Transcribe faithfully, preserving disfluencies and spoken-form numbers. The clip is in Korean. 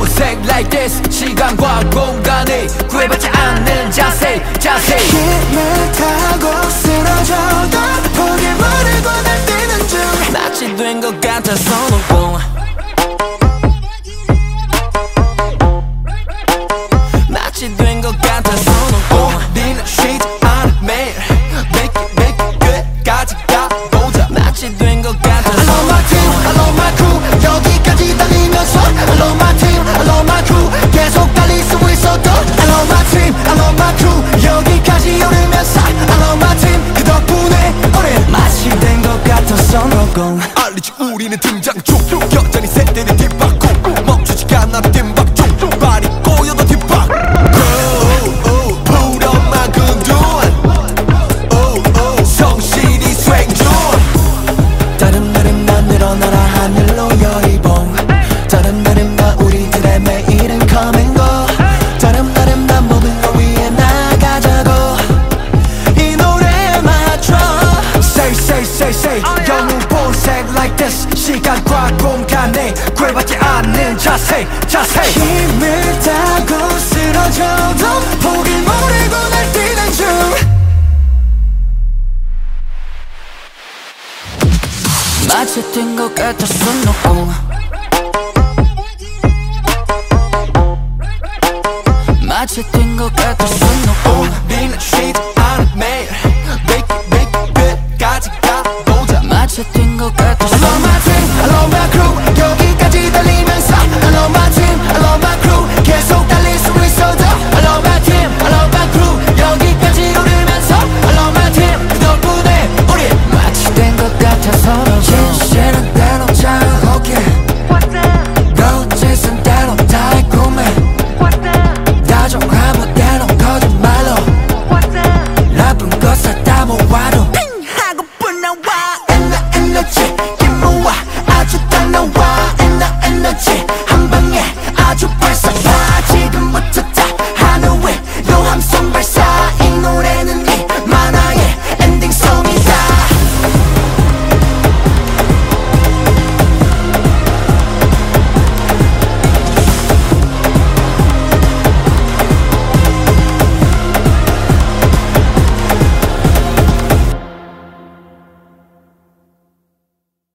보색 like this 시간과 공간이 구애받지 않는 자세 자세 힘을 타고 쓰러져도 포기 모르고 날 뛰는 중 마치 된 것 같아 손오공 마치 된 것 같아 손오공 우리는 쉬지 않아 매일 make it make it 끝까지 가보자 마치 된 것 같아 I love my team, I love my crew 여기까지 달리면서 I love my team, I love my crew 계속 달릴 수 있어도 I love my team, I love my crew 여기까지 오르면서 I love my team 그 덕분에 우린 마치 된 것 같아 손오공 알리지 우리는 등장 중 여전히 세대는 뒷바꿈 멈추지가 않아 뒷박 중 발이 꼬여도 뒷박 불엄한 근둔 성실히 수행 중 다름다름다 늘어나라 하늘로 열이봉 다름다름다 우리들의 매일은 come and go 다름다름다 모든 걸 위해 나가자고 이 노래에 맞춰 Say say say say 영웅 보색 like this 시간과 공간에 구애받지 않는 자세 자세 힘을 타고 쓰러져도 포기 모르고 날 뛰는 중 마치 된 것 같아 손오공 마치 된 것 같아 손오공